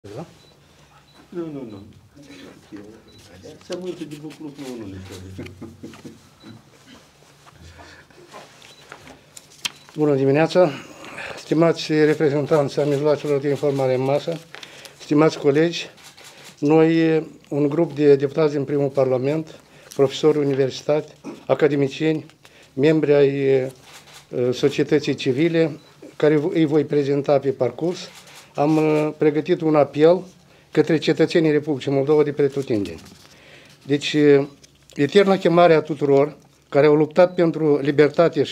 Da? Nu. Sământul de bucluc nu le Bună dimineața, stimați reprezentanți ai mijloacelor de informare în masă, stimați colegi, noi, un grup de deputați din primul Parlament, profesori universitari, academicieni, membri ai societății civile, care îi voi prezenta pe parcurs, am pregătit un apel către cetățenii Republicii Moldova de pretutindeni. Deci, eterna chemare a tuturor care au luptat pentru libertate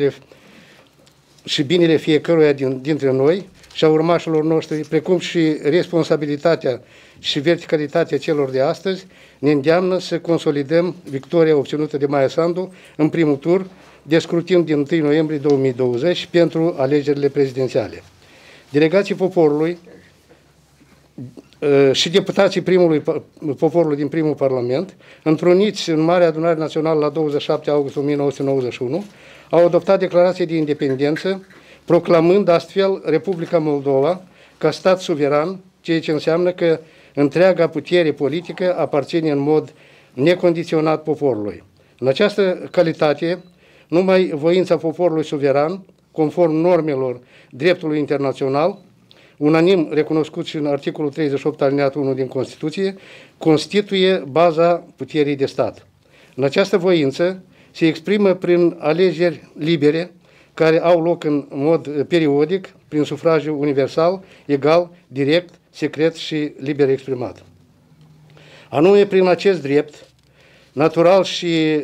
și binele fiecăruia dintre noi și a urmașilor noștri, precum și responsabilitatea și verticalitatea celor de astăzi, ne îndeamnă să consolidăm victoria obținută de Maia Sandu în primul tur de scrutin din 1 noiembrie 2020 pentru alegerile prezidențiale. Delegații poporului și deputații poporului din primul Parlament, întruniți în Marea Adunare Națională la 27 august 1991, au adoptat declarație de independență, proclamând astfel Republica Moldova ca stat suveran, ceea ce înseamnă că întreaga putere politică aparține în mod necondiționat poporului. În această calitate, numai voința poporului suveran, conform normelor dreptului internațional, unanim recunoscut și în articolul 38 alineatul 1 din Constituție, constituie baza puterii de stat. În această voință se exprimă prin alegeri libere, care au loc în mod periodic, prin sufragiu universal, egal, direct, secret și liber exprimat. Anume, prin acest drept, natural și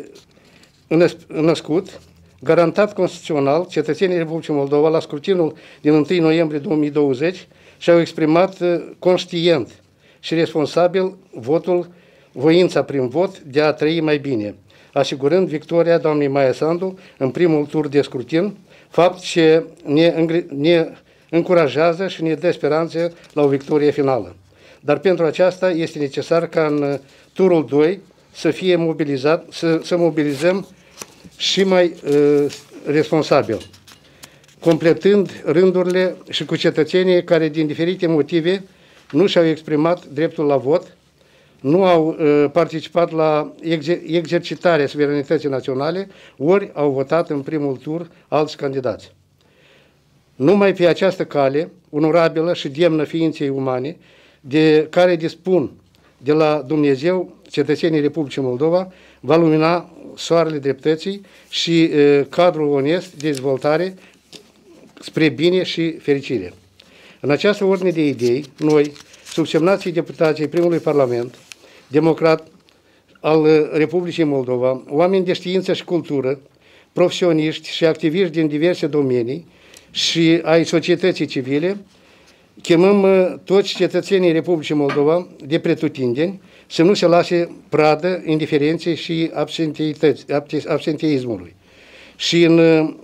născut, garantat constituțional, cetățenii Republicii Moldova, la scrutinul din 1 noiembrie 2020, și-au exprimat conștient și responsabil voința prin vot de a trăi mai bine, asigurând victoria doamnei Maia Sandu în primul tur de scrutin, fapt ce ne încurajează și ne dă speranțe la o victorie finală. Dar pentru aceasta este necesar ca în turul 2 să fie mobilizat, să mobilizăm și mai responsabil, completând rândurile și cu cetățenii care din diferite motive nu și-au exprimat dreptul la vot, nu au participat la exercitarea suveranității naționale, ori au votat în primul tur alți candidați. Numai pe această cale, onorabilă și demnă ființei umane, de care dispun de la Dumnezeu cetățenii Republicii Moldova, va lumina soarele dreptății și cadrul onest de dezvoltare spre bine și fericire. În această ordine de idei, noi, subsemnații deputații primului Parlament, democrat al Republicii Moldova, oameni de știință și cultură, profesioniști și activiști din diverse domenii și ai societății civile, chemăm toți cetățenii Republicii Moldova de pretutindeni să nu se lase pradă indiferenței și absenteismului. Și în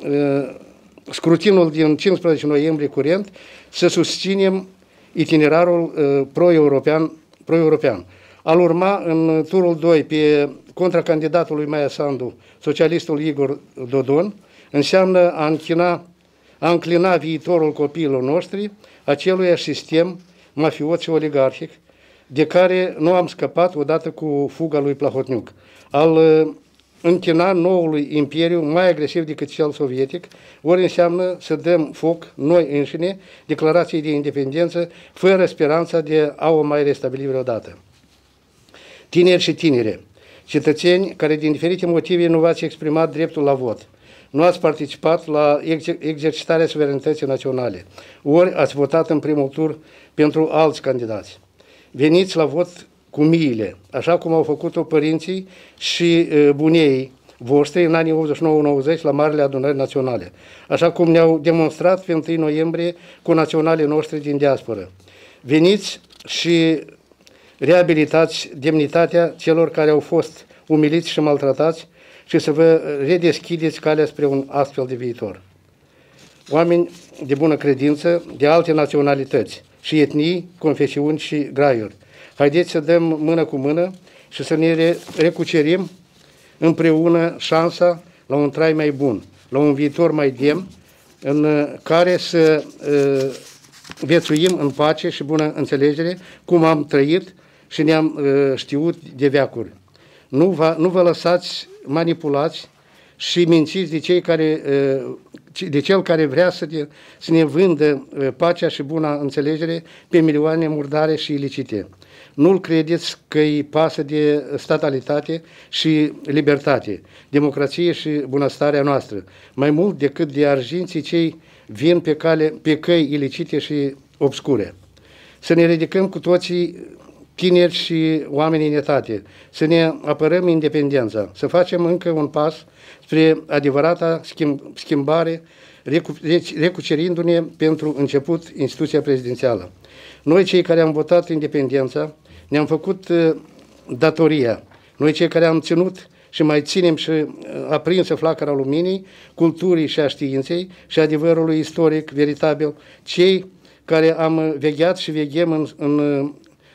scrutinul din 15 noiembrie curent să susținem itinerarul pro-european. Al urma în turul 2 pe contracandidatul lui Maia Sandu, socialistul Igor Dodon, înseamnă a înclina viitorul copiilor noștri aceluiași sistem mafiot și oligarhic, de care nu am scăpat odată cu fuga lui Plahotniuc, al închina noului imperiu mai agresiv decât cel sovietic, ori înseamnă să dăm foc noi înșine declarației de independență, fără speranța de a o mai restabili vreodată. Tineri și tinere, cetățeni care din diferite motive nu v-ați exprimat dreptul la vot, nu ați participat la exercitarea suveranității naționale, ori ați votat în primul tur pentru alți candidați. Veniți la vot cu miile, așa cum au făcut-o părinții și buneii voștri în anii 89-90 la Marele Adunări Naționale, așa cum ne-au demonstrat pe 1 noiembrie cu naționalii noștri din diasporă. Veniți și reabilitați demnitatea celor care au fost umiliți și maltratați și să vă redeschideți calea spre un astfel de viitor. Oameni de bună credință, de alte naționalități și etnii, confesiuni și graiuri, haideți să dăm mână cu mână și să ne recucerim împreună șansa la un trai mai bun, la un viitor mai demn, în care să viețuim în pace și bună înțelegere, cum am trăit și ne-am știut de veacuri. Nu vă lăsați manipulați și mințiți de cel care vrea să ne vândă pacea și buna înțelegere pe milioane murdare și ilicite. Nu-l credeți că îi pasă de statalitate și libertate, democrație și bunăstarea noastră, mai mult decât de arginții cei vin pe căi ilicite și obscure. Să ne ridicăm cu toții tineri și oameni în etate, să ne apărăm independența, să facem încă un pas spre adevărata schimbare, recucerindu-ne pentru început instituția prezidențială. Noi, cei care am votat independența, ne-am făcut datoria. Noi, cei care am ținut și mai ținem și aprinsă flacăra luminii, culturii și a științei și adevărului istoric veritabil, cei care am vegheat și veghem în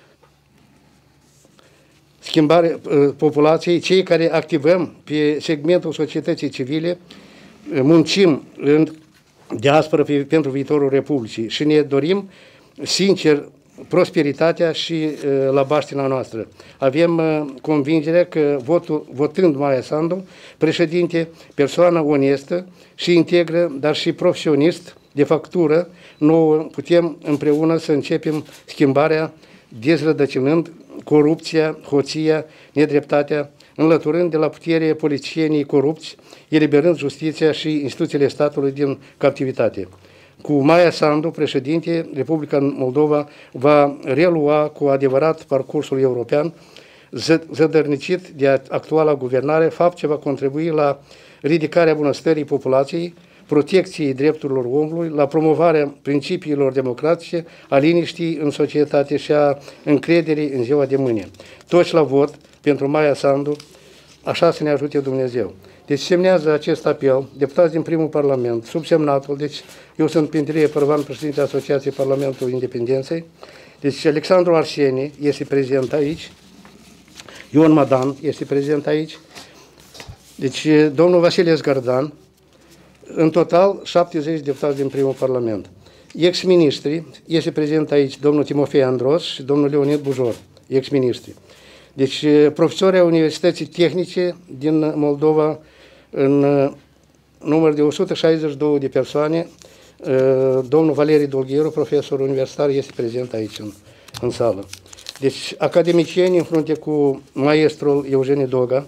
schimbarea populației, cei care activăm pe segmentul societății civile, muncim în diaspora pentru viitorul Republicii și ne dorim sincer prosperitatea și la baștina noastră. Avem convingerea că votând Maia Sandu, președinte, persoană onestă și integră, dar și profesionist de factură nouă, putem împreună să începem schimbarea, dezrădăcinând corupția, hoția, nedreptatea, înlăturând de la putere politicienii corupți, eliberând justiția și instituțiile statului din captivitate. Cu Maia Sandu, președinte, Republica Moldova va relua cu adevărat parcursul european, zădărnicit de actuala guvernare, fapt ce va contribui la ridicarea bunăstării populației, protecției drepturilor omului, la promovarea principiilor democratice, a liniștii în societate și a încrederii în ziua de mâine. Toți la vot pentru Maia Sandu, așa să ne ajute Dumnezeu. Deci semnează acest apel deputați din primul Parlament, subsemnatul, deci eu sunt Pintilie Părvan, președinte Asociației Parlamentului Independenței, deci Alexandru Arsenie este prezent aici, Ion Madan este prezent aici, deci domnul Vasile Zgardan, în total 70 de deputați din primul Parlament. Ex-ministri, este prezent aici domnul Timofei Andros și domnul Leonid Bujor, ex-ministri. Deci profesori ai Universității Tehnice din Moldova, în număr de 162 de persoane, domnul Valerii Dolgheru, profesor universitar, este prezent aici în sală. Deci academicieni în frunte cu maestrul Eugeniu Doga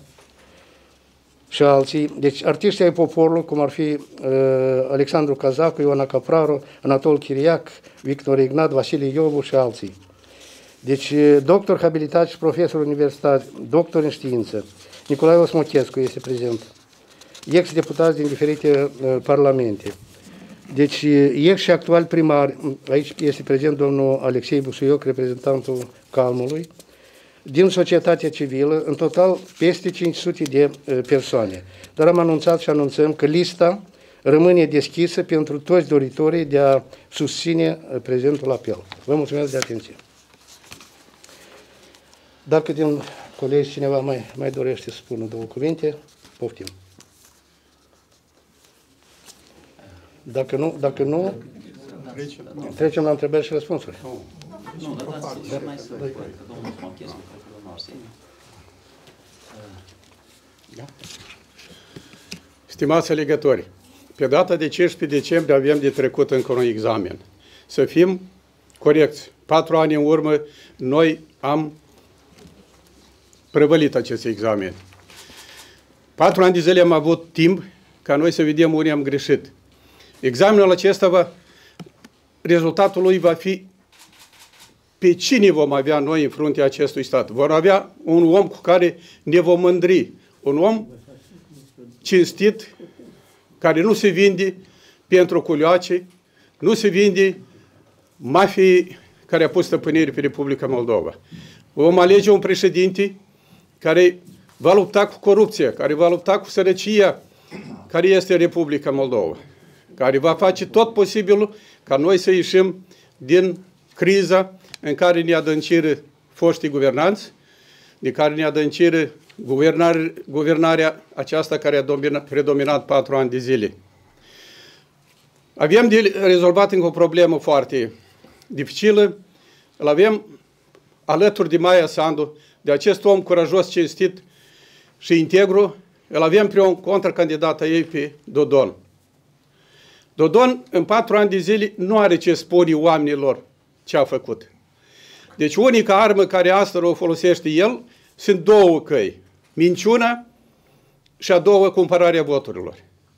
și alții, deci artiștii ai poporului, cum ar fi Alexandru Cazacu, Ioana Capraru, Anatol Chiriac, Victor Ignat, Vasile Iovu și alții. Deci doctor habilitat și profesor universitar, doctor în știință, Nicolae Osmochescu este prezent, ex-deputați din diferite parlamente. Deci ex și actual primar, aici este prezent domnul Alexei Busuioc, reprezentantul Calmului, din societatea civilă, în total peste 500 de persoane. Dar am anunțat și anunțăm că lista rămâne deschisă pentru toți doritorii de a susține prezentul apel. Vă mulțumesc de atenție. Dacă din colegi cineva mai dorește să spună două cuvinte, poftim. Dacă nu, trecem la întrebări și răspunsuri. Nu, dar dați mai să văd că domnul Smochescu, că domnul Arsenie. Da. Stimați alegători, pe data de 15 decembrie avem de trecut încă un examen. Să fim corecți. 4 ani în urmă noi am prevălit acest examen. 4 ani de zile am avut timp ca noi să vedem unde am greșit. Examenul acesta rezultatul lui va fi pe cine vom avea noi în fruntea acestui stat. Vor avea un om cu care ne vom mândri, un om cinstit, care nu se vinde pentru culioace, nu se vinde mafiei care a pus stăpânire pe Republica Moldova. Vom alege un președinte care va lupta cu corupția, care va lupta cu sărăcia, care este Republica Moldova, care va face tot posibilul ca noi să ieșim din criza în care ne adânciră foștii guvernanți, de care ne adânciră guvernarea aceasta care a predominat 4 ani de zile. Avem de rezolvat încă o problemă foarte dificilă, îl avem alături de Maia Sandu, de acest om curajos, cinstit și integru, îl avem pe un contracandidat a ei, pe Dodon. Dodon, în 4 ani de zile, nu are ce spune oamenilor ce a făcut. Deci unica armă care astăzi o folosește el sunt 2 căi. Minciuna și a doua, cumpărarea voturilor.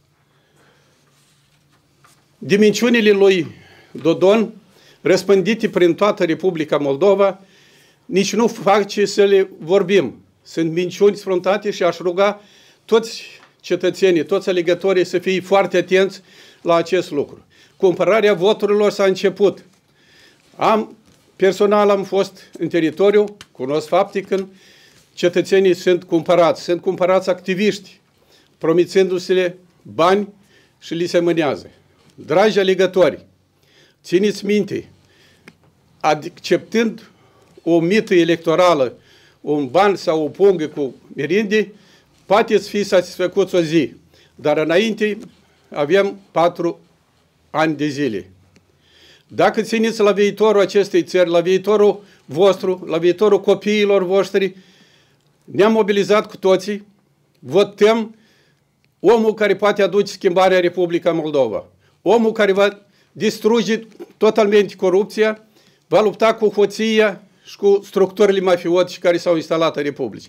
De minciunile lui Dodon, răspândite prin toată Republica Moldova, nici nu face să le vorbim. Sunt minciuni sfruntate și aș ruga toți cetățenii, toți alegătorii să fie foarte atenți la acest lucru. Cumpărarea voturilor s-a început. Personal am fost în teritoriu, cunosc fapte când cetățenii sunt cumpărați activiști, promițându-se bani și li se mânează. Dragi alegători, țineți minte, acceptând o mită electorală, un ban sau o pungă cu merinde, poate fi satisfăcuți o zi, dar înainte avem 4 ani de zile. Dacă țineți la viitorul acestei țări, la viitorul vostru, la viitorul copiilor voștri, ne-am mobilizat cu toții, votăm omul care poate aduce schimbarea Republica Moldova, omul care va distruge totalmente corupția, va lupta cu hoția și cu structurile mafiote care s-au instalat în Republică.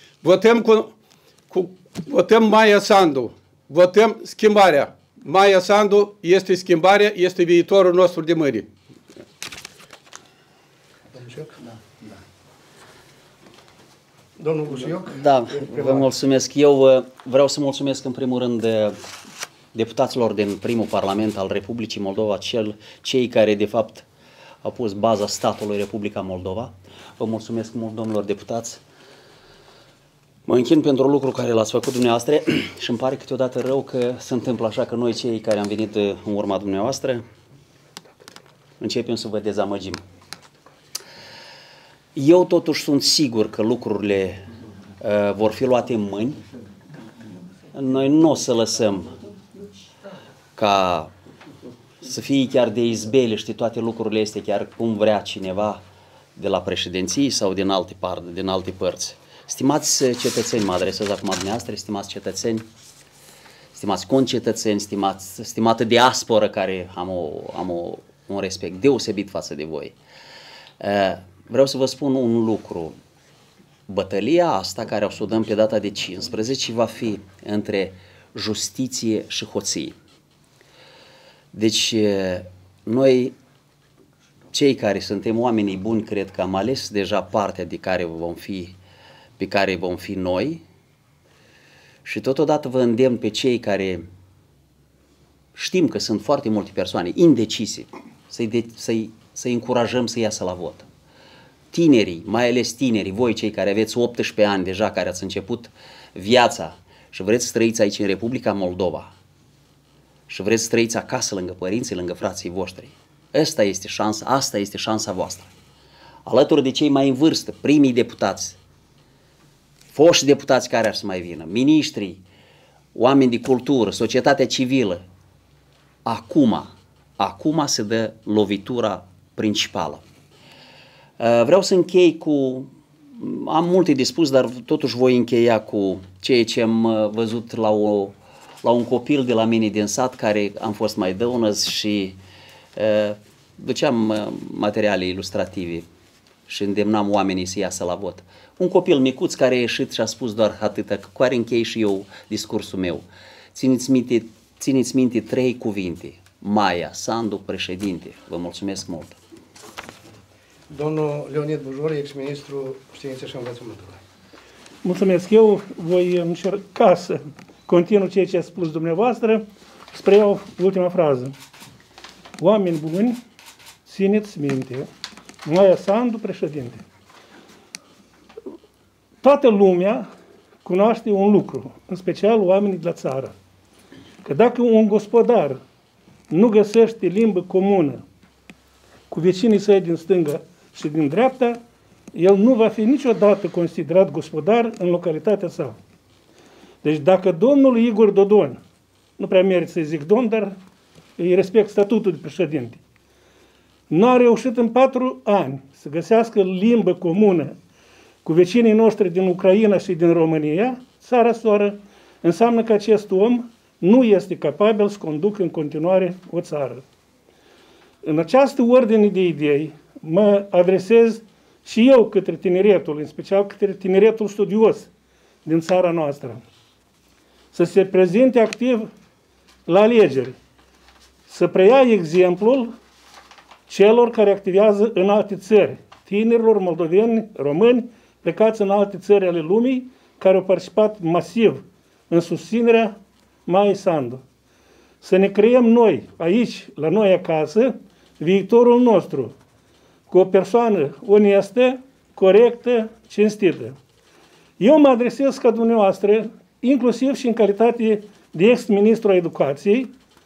Votăm Maia Sandu, votăm schimbarea. Maia Sandu este schimbarea, este viitorul nostru de mâine. Domnul Busuioc? Da, vă mulțumesc. Eu vreau să mulțumesc în primul rând deputaților din primul Parlament al Republicii Moldova, cei care de fapt au pus baza statului Republica Moldova. Vă mulțumesc mult, domnilor deputați. Mă închin pentru lucru care l-ați făcut dumneavoastră și îmi pare câteodată rău că se întâmplă așa că noi cei care am venit în urma dumneavoastră începem să vă dezamăgim. Eu totuși sunt sigur că lucrurile vor fi luate în mâini. Noi nu o să lăsăm ca să fie chiar de izbele, știi, toate lucrurile este chiar cum vrea cineva de la președinții sau din alte părți. Stimați cetățeni, mă adresez acum dumneavoastră, stimați cetățeni, stimați concetățeni, stimată diasporă care am un respect deosebit față de voi. Vreau să vă spun un lucru. Bătălia asta care o să o dăm pe data de 15 va fi între justiție și hoție. Deci noi, cei care suntem oamenii buni, cred că am ales deja partea pe care vom fi noi și totodată vă îndemn pe cei care știm că sunt foarte multe persoane indecise, să-i încurajăm să iasă la vot. Tinerii, mai ales tinerii, voi cei care aveți 18 ani deja, care ați început viața și vreți să trăiți aici în Republica Moldova și vreți să trăiți acasă lângă părinții, lângă frații voștri, asta este șansa voastră. Alături de cei mai în vârstă, primii deputați, foști deputați care ar să mai vină, miniștrii, oameni de cultură, societatea civilă, acum se dă lovitura principală. Vreau să închei am multe de spus, dar totuși voi încheia cu ceea ce am văzut la un copil de la mine din sat, care am fost mai dăunăz și duceam materiale ilustrative și îndemnam oamenii să iasă la vot. Un copil micuț care a ieșit și a spus doar atâta, cu care închei și eu discursul meu. Țineți minte 3 cuvinte. Maia Sandu, președinte. Vă mulțumesc mult. Domnul Leonid Bujor, ex-ministru Științei și Învățământului. Mulțumesc. Eu voi încerca să continuu ceea ce a spus dumneavoastră, spre eu ultima frază. Oameni buni, țineți minte, Maia Sandu, președinte. Toată lumea cunoaște un lucru, în special oamenii de la țară, că dacă un gospodar nu găsește limbă comună cu vecinii săi din stânga și din dreapta, el nu va fi niciodată considerat gospodar în localitatea sa. Deci dacă domnul Igor Dodon, nu prea merit să-i zic domn, dar îi respect statutul de președinte, nu a reușit în 4 ani să găsească limbă comună cu vecinii noștri din Ucraina și din România, țara soră, înseamnă că acest om nu este capabil să conducă în continuare o țară. În această ordine de idei mă adresez și eu către tineretul, în special către tineretul studios din țara noastră, să se prezinte activ la alegeri, să preia exemplul celor care activează în alte țări, tinerilor moldoveni, români, plecați în alte țări ale lumii, care au participat masiv în susținerea Maiei Sandu. Să ne creăm noi, aici, la noi acasă, viitorul nostru, cu o persoană onestă, corectă, cinstită. Eu mă adresez ca dumneavoastră, inclusiv și în calitate de ex-ministru a educației,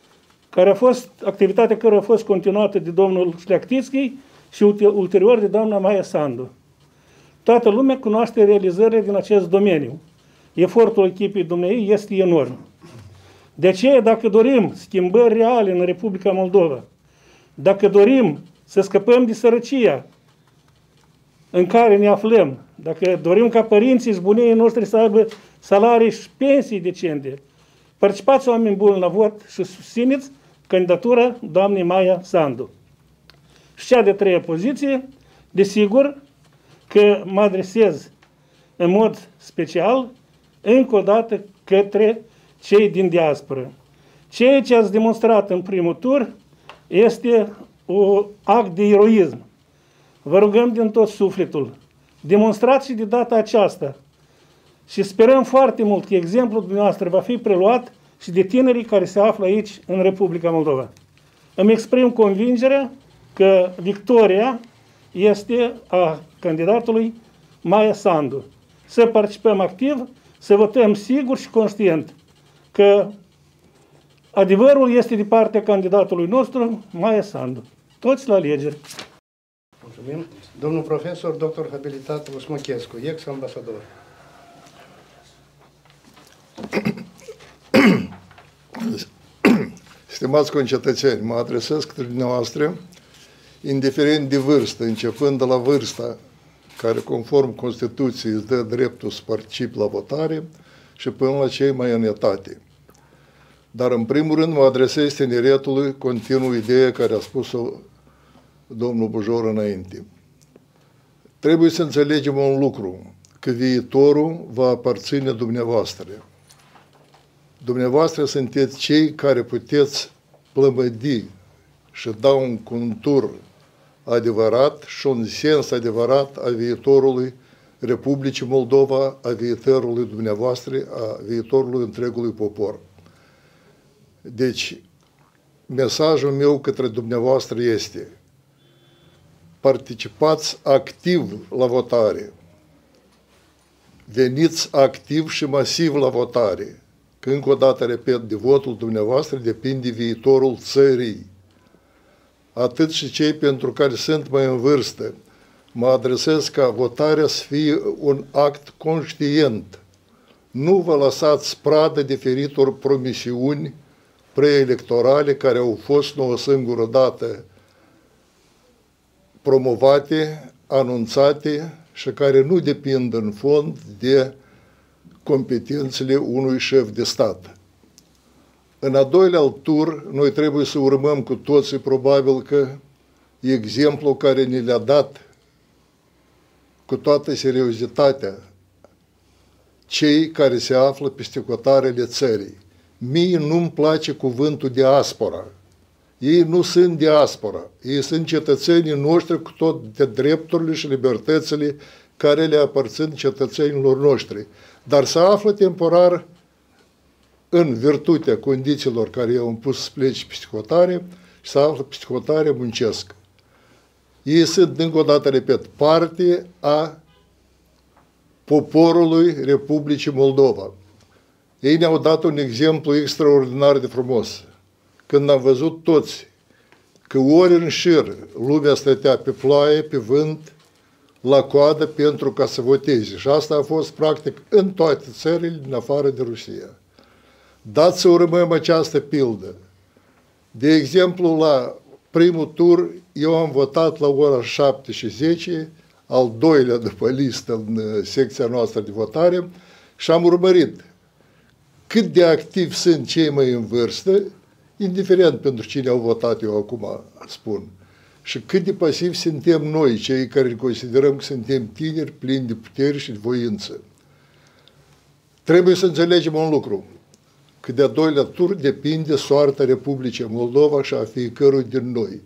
activitatea care a fost continuată de domnul Șleachtițchi și ulterior de doamna Maia Sandu. Toată lumea cunoaște realizările din acest domeniu. Efortul echipei dumneavoastră este enorm. De aceea, dacă dorim schimbări reale în Republica Moldova, dacă dorim să scăpăm de sărăcia în care ne aflăm, dacă dorim ca părinții și bunii noștri să aibă salarii și pensii decente, participați oameni buni la vot și susțineți candidatura doamnei Maia Sandu. Și cea de 3-a poziție, desigur că mă adresez în mod special încă o dată către cei din diasporă. Ceea ce ați demonstrat în primul tur este un act de eroism. Vă rugăm din tot sufletul, demonstrați și de data aceasta și sperăm foarte mult că exemplul dumneavoastră va fi preluat și de tinerii care se află aici în Republica Moldova. Îmi exprim convingerea că victoria este a candidatului Maia Sandu. Să participăm activ, să votăm sigur și conștient că adevărul este de partea candidatului nostru, Maia Sandu. Toți la alegeri. Mulțumim. Domnul profesor, doctor habilitat Osmochescu, ex-ambasador. Stimați concetățeni, mă adresez către dumneavoastră, indiferent de vârstă, începând de la vârsta care, conform Constituției, îți dă dreptul să participi la votare și până la cei mai în etate. Dar, în primul rând, mă adresez tineretului, continuu ideea care a spus-o domnul Bujor înainte. Trebuie să înțelegem un lucru, că viitorul va aparține dumneavoastră. Dumneavoastră sunteți cei care puteți plămădi și da un contur adevărat și un sens adevărat a viitorului Republicii Moldova, a viitorului dumneavoastră, a viitorului întregului popor. Deci, mesajul meu către dumneavoastră este: participați activ la votare, veniți activ și masiv la votare, că încă o dată, repet, de votul dumneavoastră depinde viitorul țării. Atât și cei pentru care sunt mai în vârstă, mă adresez ca votarea să fie un act conștient. Nu vă lăsați pradă diferitor promisiuni preelectorale care au fost nu o singură dată promovate, anunțate și care nu depind în fond de competențele unui șef de stat. În a doilea tur, noi trebuie să urmăm cu toții, probabil că exemplul care ne le-a dat cu toată seriozitatea cei care se află peste hotarele țării. Mie nu-mi place cuvântul diaspora. Ei nu sunt diaspora. Ei sunt cetățenii noștri cu toate drepturile și libertățile care le aparțin cetățenilor noștri. Dar se află temporar în virtutea condițiilor care i-au impus să plece peste hotare și se află peste hotare, muncesc. Ei sunt, încă o dată, repet, parte a poporului Republicii Moldova. Ei ne-au dat un exemplu extraordinar de frumos. Când am văzut toți că ori în șir lumea stătea pe ploaie, pe vânt, la coadă pentru ca să voteze. Și asta a fost practic în toate țările din afară de Rusia. Dați să urmăm această pildă. De exemplu, la primul tur eu am votat la ora 7:10, al doilea după listă în secția noastră de votare și am urmărit cât de activi sunt cei mai în vârstă, indiferent pentru cine au votat, eu acum spun, și cât de pasivi suntem noi, cei care considerăm că suntem tineri, plini de putere și de voință. Trebuie să înțelegem un lucru, că de-a doilea tur depinde soarta Republicii Moldova și a fiecărui din noi.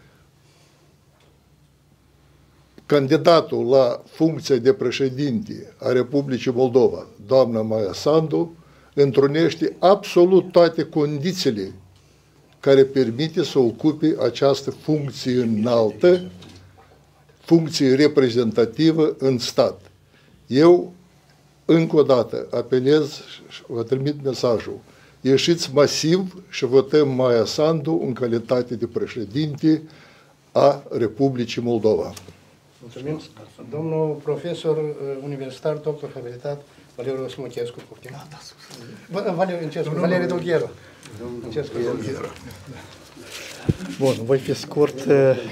Candidatul la funcția de președinte a Republicii Moldova, doamna Maia Sandu, întrunește absolut toate condițiile care permite să ocupe această funcție înaltă, funcție reprezentativă în stat. Eu, încă o dată, apelez și vă trimit mesajul. Ieșiți masiv și votăm Maia Sandu în calitate de președinte a Republicii Moldova. Mulțumim. Domnul profesor universitar, doctor habilitat, Valeriu Smochescu, poftim. Valeriu Dulgheru. Bun, voi fi scurt.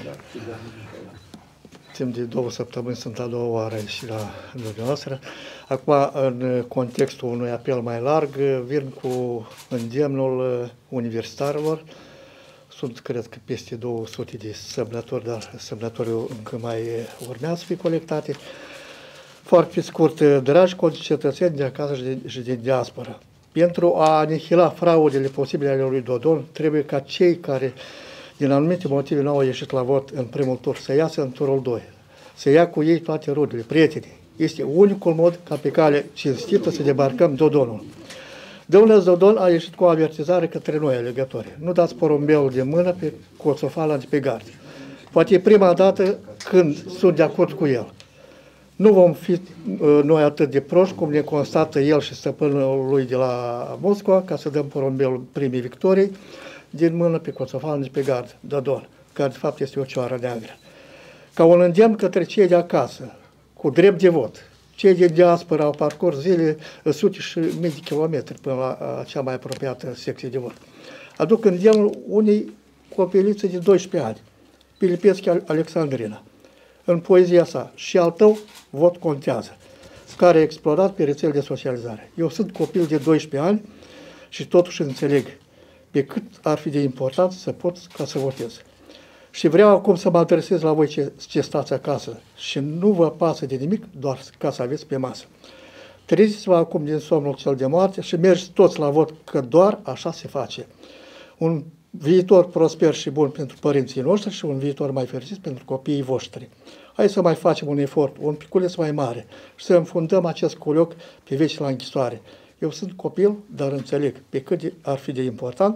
Timp de 2 săptămâni sunt a doua oară și la dumneavoastră. Acum, în contextul unui apel mai larg, vin cu îndemnul universitarilor. Sunt, cred că, peste 200 de semnători, dar semnătorii încă mai urmează să fie colectate. Foarte scurt, dragi concetățeni de acasă și din diaspora, pentru a anihila fraudele posibile ale lui Dodon, trebuie ca cei care, din anumite motive, nu au ieșit la vot în primul tur, să iasă în turul 2, să ia cu ei toate rudele, prietenii. Este unicul mod ca pe cale cinstită să debarcăm Dodonul. Domnul Dodon a ieșit cu o avertizare către noi, alegători. Nu dați porumbelul de mână pe coțofala de pe gard. Poate e prima dată când sunt de acord cu el. Nu vom fi noi atât de proști cum ne constată el și stăpânul lui de la Moscova, ca să dăm porumbelul primii victorii din mână pe coțofala de pe gard, Dodon, care de fapt este o cioară neagră. Ca un îndemn către cei de acasă, cu drept de vot. Cei din diaspora au parcurs zile, sute și mii de kilometri până la cea mai apropiată secție de vot. Aduc îndemnul unei copilițe de 12 ani, Pilipescu Alexandrina, în poezia sa, și al tău vot contează, care a explodat pe rețele de socializare. Eu sunt copil de 12 ani și totuși înțeleg pe cât ar fi de important să pot ca să votez. Și vreau acum să mă adresez la voi ce stați acasă și nu vă pasă de nimic, doar ca să aveți pe masă. Treziți-vă acum din somnul cel de moarte și mergeți toți la vot, că doar așa se face. Un viitor prosper și bun pentru părinții noștri și un viitor mai fericit pentru copiii voștri. Hai să mai facem un efort, un piculeț mai mare și să înfundăm acest culioc pe veci la închisoare. Eu sunt copil, dar înțeleg pe cât ar fi de important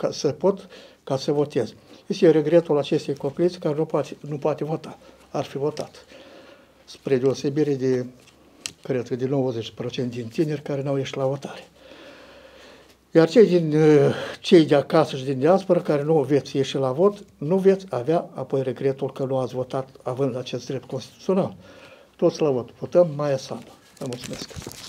ca să votez. Este regretul acestei copilițe care nu poate vota. Ar fi votat. Spre deosebire de, cred că de 90% din tineri care n-au ieșit la votare. Iar cei de acasă și din diaspora care nu veți ieși la vot, nu veți avea apoi regretul că nu ați votat având acest drept constituțional. Toți la vot. Votăm Maia Sandu. Vă mulțumesc.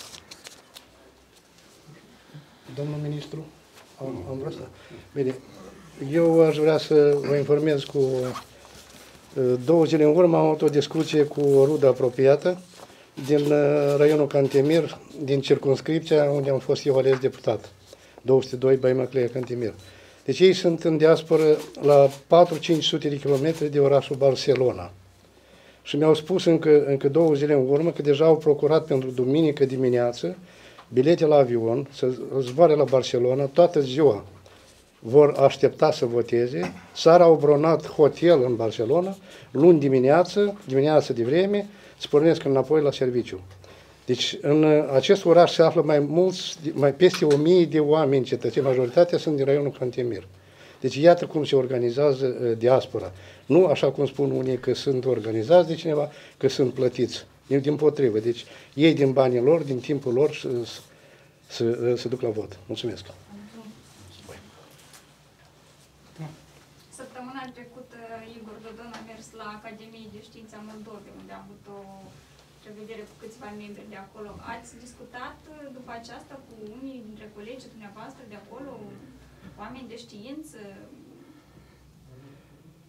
Domnul ministru, am vrut să... Bine, eu aș vrea să vă informez cu 2 zile în urmă am avut o discuție cu o rudă apropiată din raionul Cantemir, din circumscripția unde am fost eu ales deputat, 202 Baimacleia Cantemir. Deci ei sunt în diasporă la 4-500 de kilometri de orașul Barcelona. Și mi-au spus încă 2 zile în urmă că deja au procurat pentru duminică dimineață bilete la avion, să zboare la Barcelona toată ziua. Vor aștepta să voteze, s-a obronat hotel în Barcelona, luni dimineață de vreme, să pornesc înapoi la serviciu. Deci în acest oraș se află mai peste 1000 de oameni cetățeni, majoritatea sunt din raionul Cantemir. Deci iată cum se organizează diaspora. Nu așa cum spun unii că sunt organizați de cineva, că sunt plătiți. Dimpotrivă. Deci ei din banii lor, din timpul lor să duc la vot. Mulțumesc. Săptămâna trecută Igor Dodon a mers la Academia de Știință a Moldovei, unde a avut o revedere cu câțiva membri de acolo. Ați discutat după aceasta cu unii dintre colegii dumneavoastră de acolo, oameni de știință?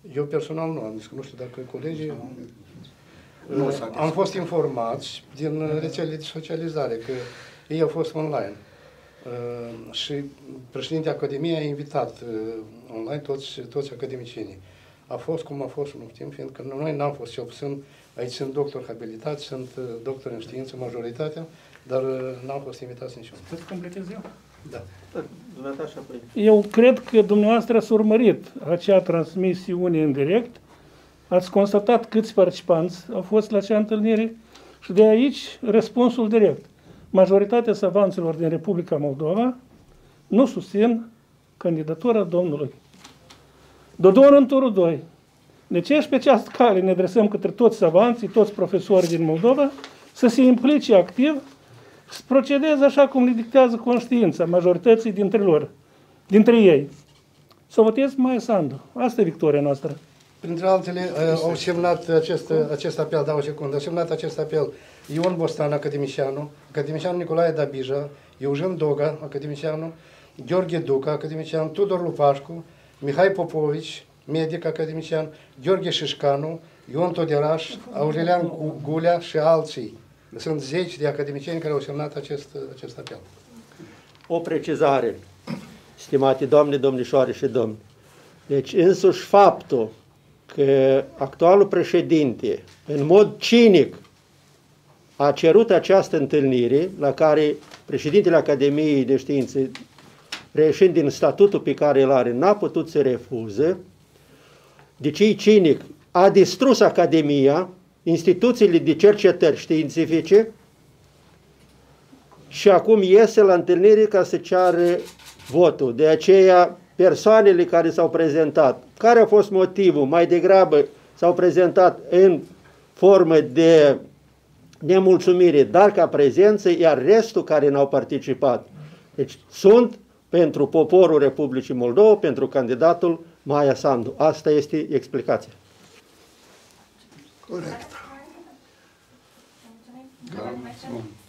Eu personal nu am, nu știu dacă colegii... Nu s-a Am fost informați din rețelele de socializare că ei au fost online. Și președintele Academiei a invitat online toți academicienii. A fost cum a fost, nu știm, fiindcă noi n-am fost, cel puțin, aici sunt doctori habilitați, sunt doctori în știință, majoritatea, dar n-am fost invitați niciunul. Să completez eu? Da. Eu cred că dumneavoastră ați urmărit acea transmisiune în direct, ați constatat câți participanți au fost la acea întâlnire și de aici răspunsul direct. Majoritatea savanților din Republica Moldova nu susțin candidatura domnului Dodon în turul 2. De ce și pe această cale ne adresăm către toți savanții, toți profesorii din Moldova, să se implice activ și să procedeze așa cum le dictează conștiința majorității dintre ei. Să votez Maia Sandu. Asta e victoria noastră. Printre altele, au semnat acest apel, da, o secundă, au semnat acest apel Ion Bostan, academicianul, academicianul Nicolae Dabija, Eugen Doga, academicianul, Gheorghe Duca, academician, Tudor Lupașcu, Mihai Popovici, medic academician, Gheorghe Șișcanu, Ion Toderaș, Aurelian Gulea și alții. Sunt 10 de academicieni care au semnat acest apel. O precizare, stimate doamne, domnișoare și domni. Deci însuși faptul că actualul președinte, în mod cinic, a cerut această întâlnire la care președintele Academiei de Științe, reieșind din statutul pe care îl are, n-a putut să refuze, deci e cinic, a distrus Academia, instituțiile de cercetări științifice și acum iese la întâlnire ca să ceară votul. De aceea, persoanele care s-au prezentat, care a fost motivul? Mai degrabă s-au prezentat în formă de nemulțumire, dar ca prezență, iar restul care n-au participat. Deci sunt pentru poporul Republicii Moldova, pentru candidatul Maia Sandu. Asta este explicația. Corect. Mulțumim.